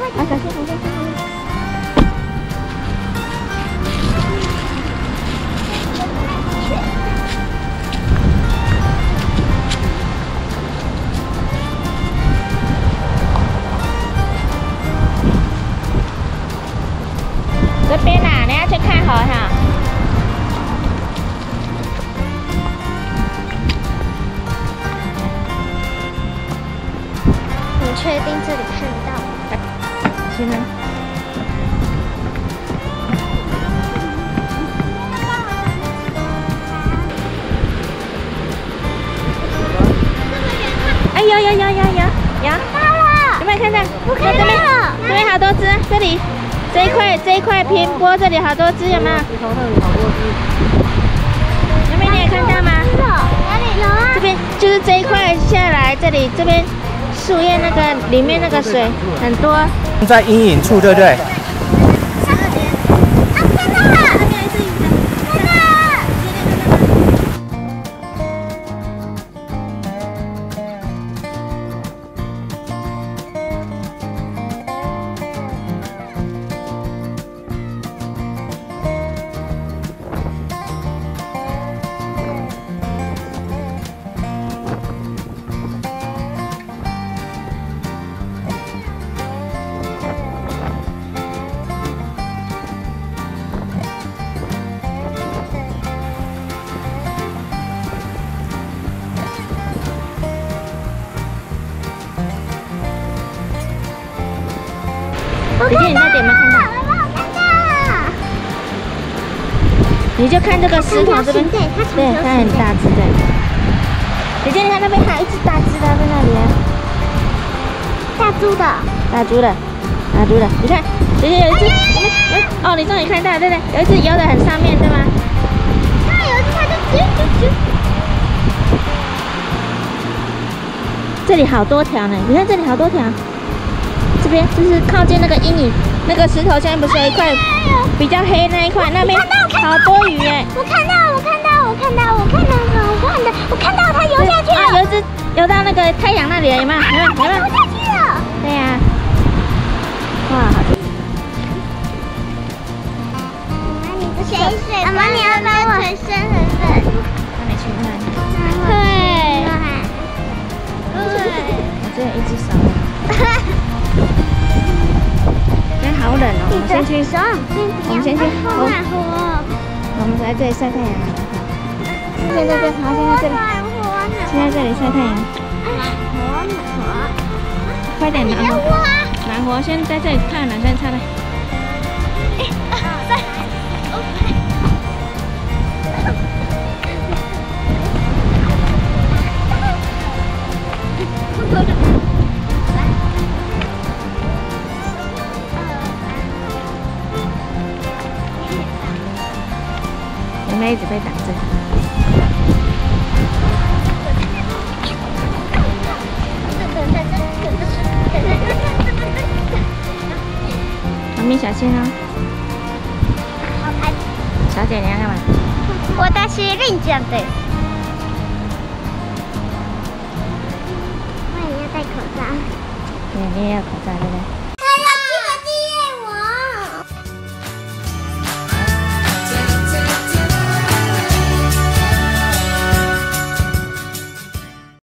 啊，小心红线，小心。这边呐，你要去看河哈。 你确定这里看得到？ 行了。哎，有！ 到了！ 有没有看到？ 我看到了。 这边好多只，这里。这一块平坡，这里好多只，有没有？ 石头那里好多只。 那边你也看到吗？ 哪里有啊？ 这边就是这一块下来，这边树叶那个里面那个水很多。 在阴影处，对不对？ 看到了！看到了！ 姐姐，你那点没看到？ 我看到了！ 你就看这个石头这边， 对， 它很大只的。姐姐，你看那边还有一只大只的在那里啊， 大猪的， 你看，姐姐有一只，哦，你终于看到了，对不对？有一只游得很上面，对吗？ 它有一只，它就啾。 这里好多条呢，你看这里好多条。这边就是靠近那个阴影，那个石头下面不是有一块比较黑那一块，那边好多鱼耶！ 我看到它游下去了。 有一只游到那个太阳那里了，有没有？ 游下去了。 对呀。哇，好多。 妈妈，你要帮我全身很冷。 那你去看。 对。 我只有一只手。今天好冷哦，我们先去。我们先去。我们在这里晒太阳。现在这里，现在这里晒太阳。快点拿火，先在这里看冷先擦来。妹子被挡着。妈咪小心哦！小姐，你要干嘛？ 私凛ちゃんです。我也要戴口罩。 对，你也要口罩，对不对？